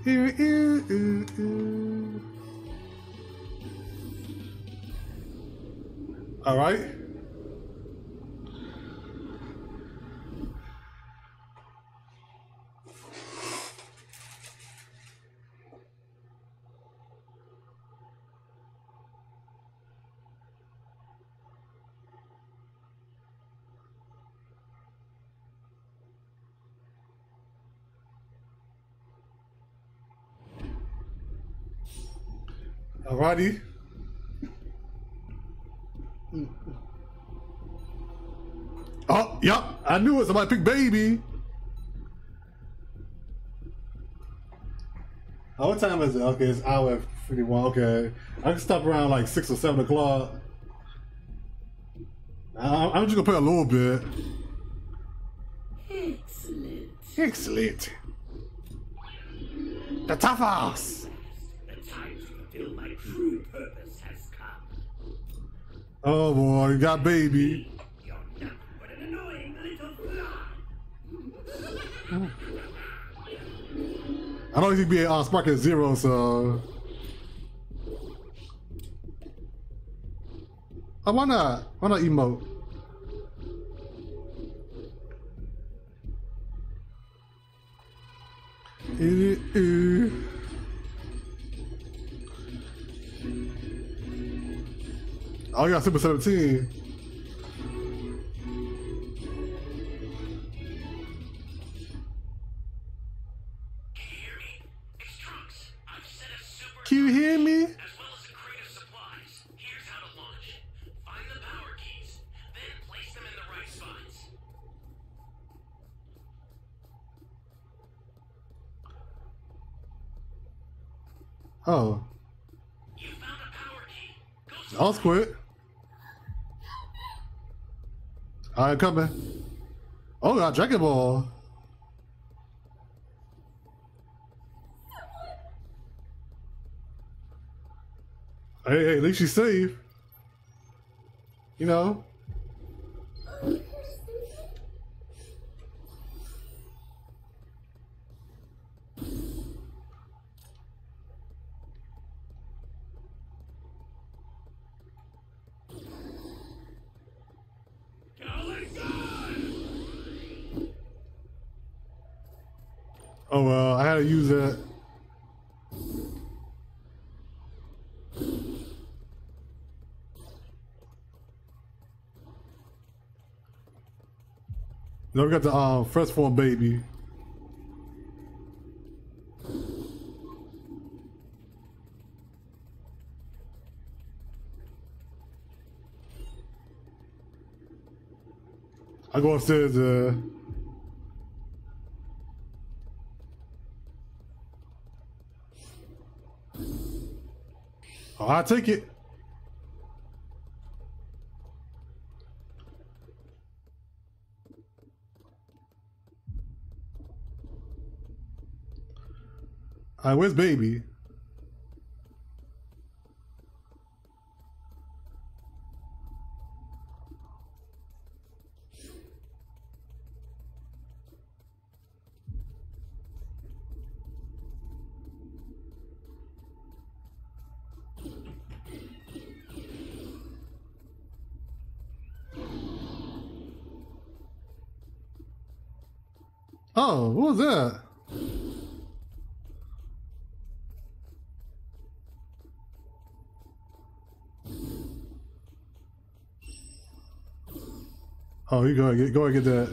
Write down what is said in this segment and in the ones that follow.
All right. Alrighty. Oh, yep. I knew it. Somebody picked Baby. Oh, what time is it? Okay, it's hour 51. Okay. I can stop around like 6 or 7 o'clock. I'm just gonna play a little bit. Excellent. Excellent. The toughest. The time to fulfill my true purpose has come. Oh boy, you got Baby. You're nothing but an annoying little fly. I know he'd be sparking at 0, so. Oh, why not? Why not emote? Oh, you got Super 17. Can you hear me? As well as a crate of supplies. Here's how to launch. Find the power keys, then place them in the right spots. Oh. You found a power key. Go I'll quit. Alright, coming. Oh, got Dragon Ball. Hey, at least she's safe. You know. Oh well, I had to use that. Now we got the first form Baby. I go upstairs. Oh, I take it. All right, where's Baby? Oh, what was that? Oh, you go and get that.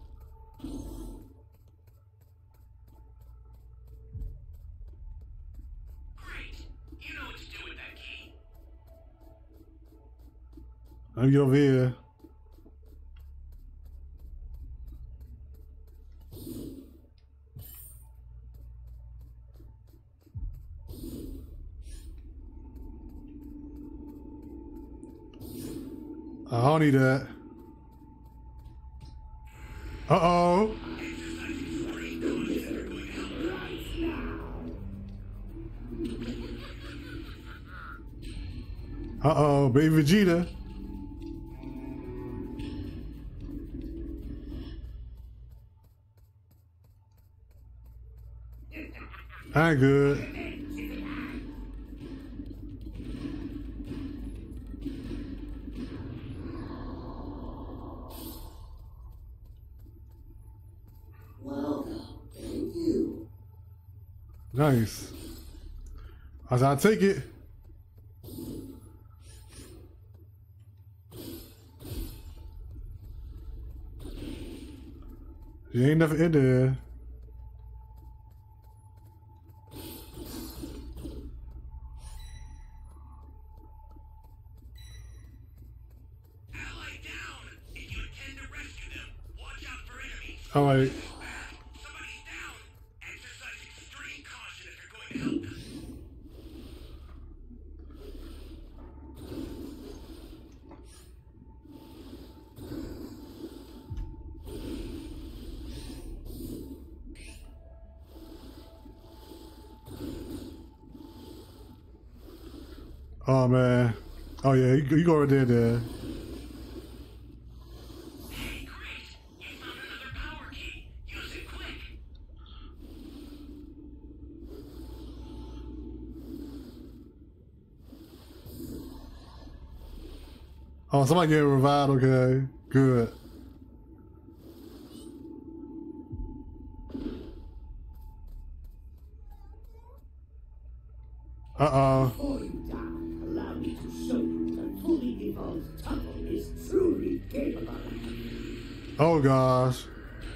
Great. You know what to do with that key. Let me get over here. I don't need that. Uh-oh. Uh-oh, Baby Vegeta. I ain't good. Nice. I said, I'll take it. You ain't nothing in there. Ally down. If you intend to rescue them, watch out for enemies. All right. Somebody's down. Exercise extreme caution if you're going to help them. Oh man. Oh yeah, you go right there. Hey, great. You found another power key. Use it quick. Oh, somebody getting revived, okay. Good. Uh-oh. Before you die, allow me to show you that fully evolved Tunnel is truly capable. Oh gosh.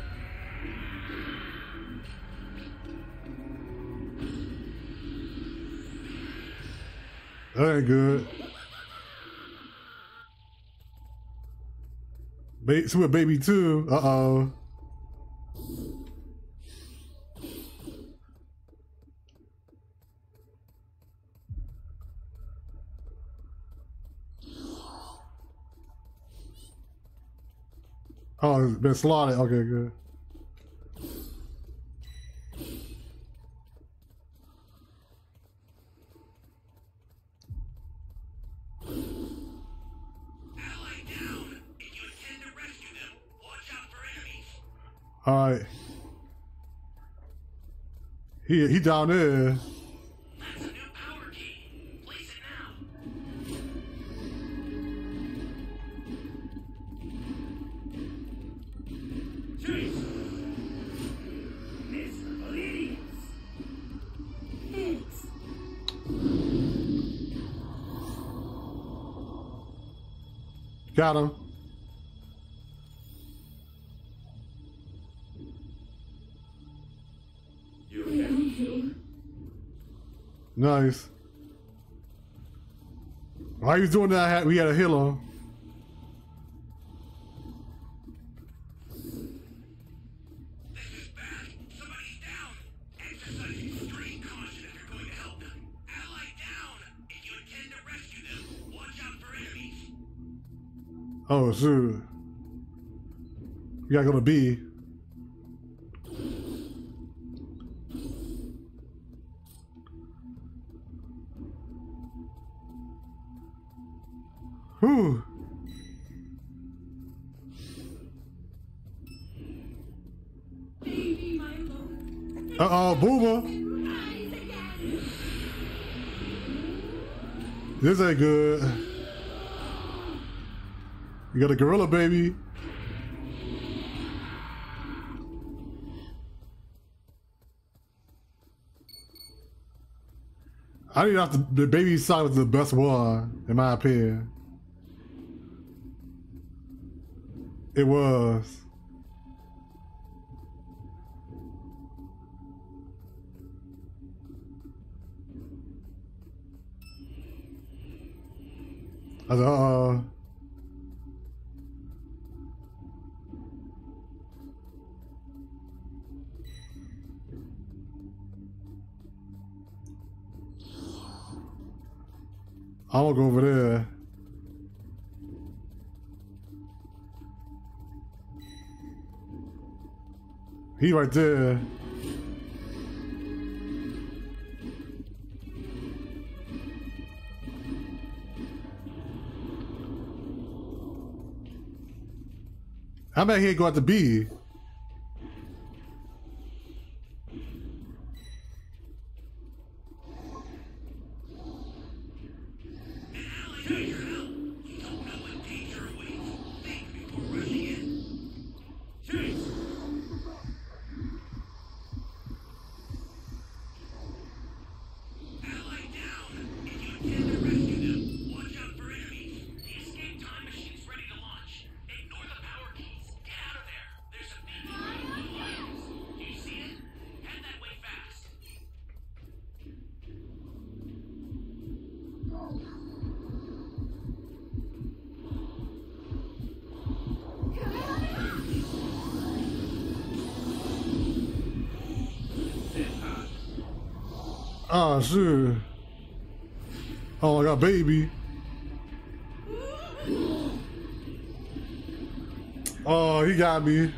That ain't good. So we're baby too. Uh-oh. Oh, it's been slaughtered. Okay, good. Ally down. If you intend to rescue them, watch out for enemies. All right. He down there. That's a new power key. Place it now. Chase. Miscellaneous. Thanks. Got him. Thank you. Nice. While he was doing that, we had a healer. This is bad. Somebody's down. Exercise extreme caution if you're going to help them. Ally down. If you intend to rescue them, watch out for enemies. Oh, shoot. We gotta go to B. Whew. Baby, my lord. Uh-oh, Boomer. Rise again. This ain't good. You got a gorilla, baby. I think that's the baby side was the best one, in my opinion. It was. I was like, uh-oh. I'm gonna go over there. He right there. How about he ain't go out to B? Oh, sure. Oh, I got baby. Oh, he got me.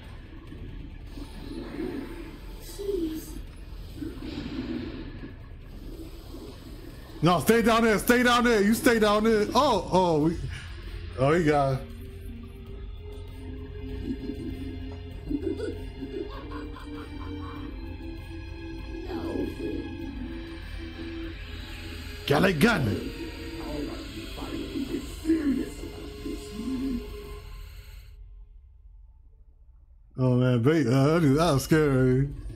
No, stay down there. Stay down there. You stay down there. Oh, he got. Got a gun. Oh man, that was scary.